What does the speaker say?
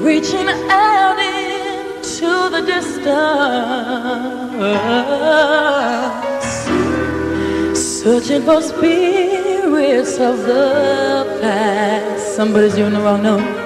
reaching out into the distance, searching for spirits of the past. Somebody's doing the wrong note.